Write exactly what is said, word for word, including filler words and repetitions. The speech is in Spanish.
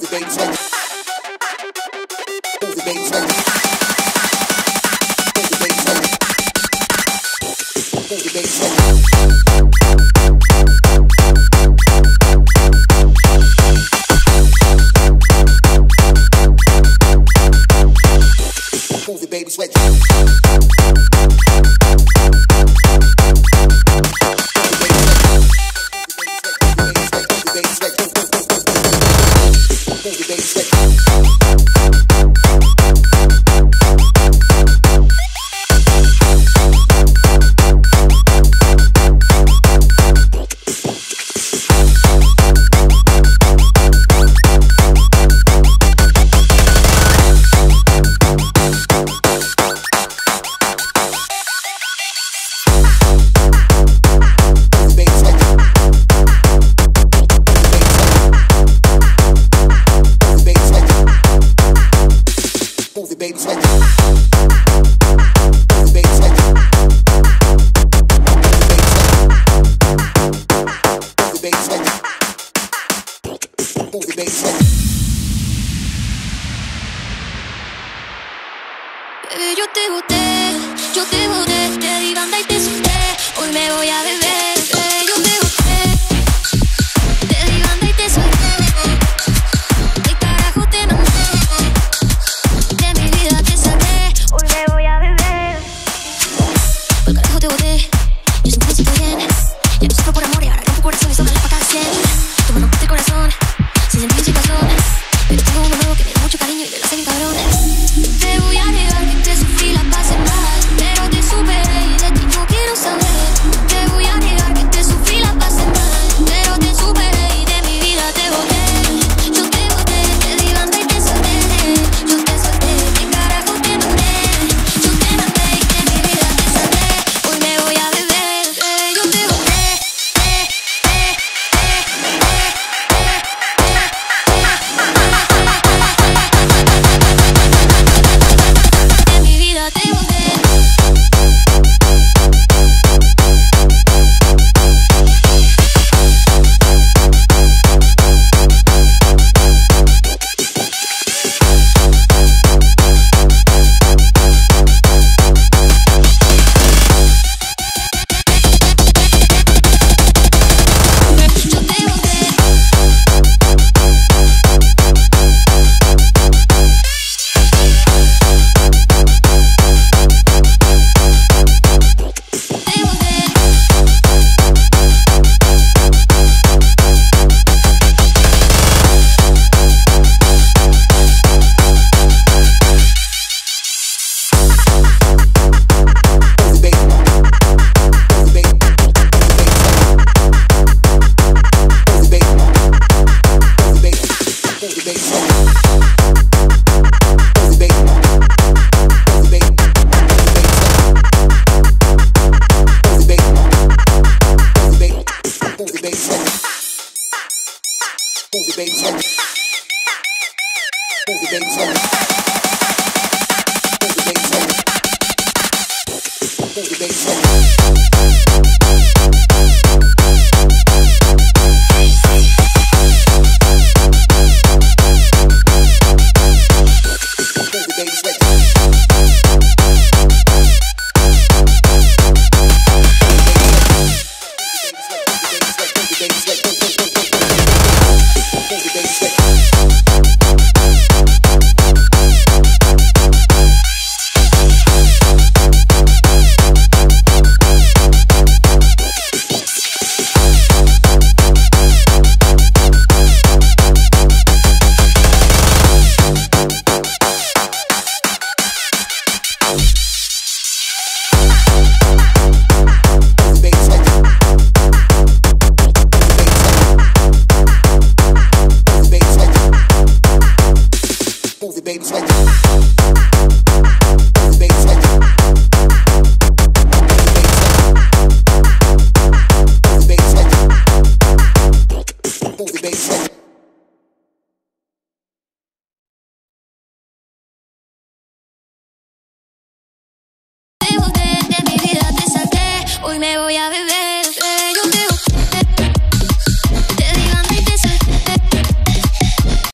Bebé, yo te boté, yo te boté, te di banda y te solté. Hoy me voy a beber. Bebé, yo te boté, te di banda y te solté. ¿Qué carajo te mandé? De mi vida te saqué. Hoy me voy a beber. Por carajo te boté, yo siempre me siento bien. Ya no sufro por amor y ahora rompo corazón y sobran las pacas cien. Tú me rompiste el corazón, sin sentido y sin razón. Pero tengo uno nuevo que me da mucho cariño y me lo hace bien cabrón. Te voy a negar que te sufrí, la pasé mal, pero te superé y de ti no quiero saber. Te voy a negar que te sufrí, la pasé mal, pero te superé y de mi vida te boté. Yo te boté, te di banda y te solté. Yo te solté, ¿qué carajo te mandé? Yo te mandé y de mi vida te salvé. Hoy me voy a beber. Eh, yo te boté. Eh, eh, eh, eh, de mi vida te boté. Hoy me voy a beber.